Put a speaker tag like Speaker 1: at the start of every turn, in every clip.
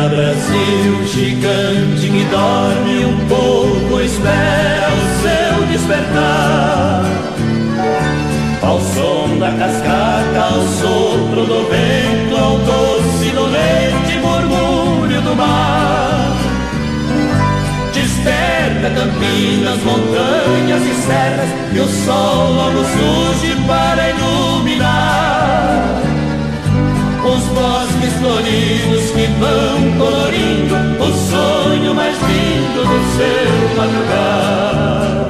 Speaker 1: dia, Brasil gigante que dorme um pouco, espera o seu despertar. Ao som da cascata, ao sopro do vento, ao doce dolente murmúrio do mar. Desperta campinas, montanhas e serras, e o sol logo surge para iluminar os bosques floridos que vão colorindo o sonho mais lindo do seu madrugar.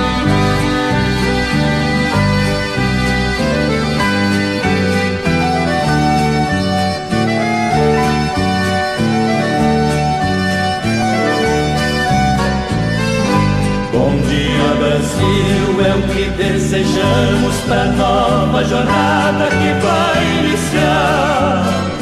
Speaker 1: Bom dia, Brasil, é o que desejamos para a nova jornada que vai iniciar.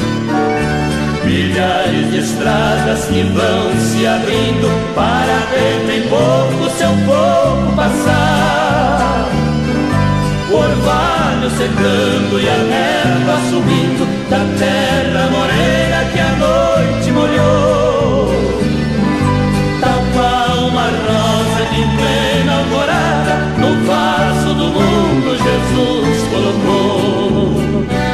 Speaker 1: Milhares de estradas que vão se abrindo para dentro em pouco seu povo passar. O orvalho secando e a erva subindo da terra morena que a noite molhou. Tal qual uma rosa de plena alvorada no vaso do mundo Jesus colocou.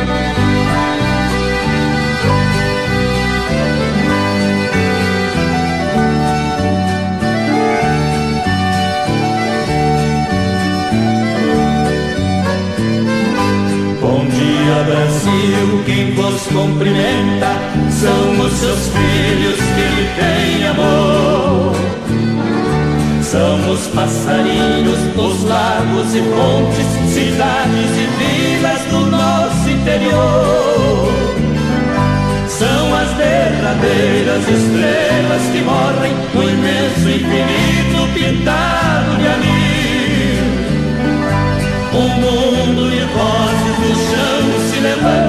Speaker 1: Bom dia, Brasil, quem vos cumprimenta são os seus filhos que lhe têm amor. São os passarinhos, os lagos e fontes, cidades e vilas do nosso interior. São as derradeiras estrelas que morrem no imenso infinito pintado de anil. O mundo e vozes do chão se levantam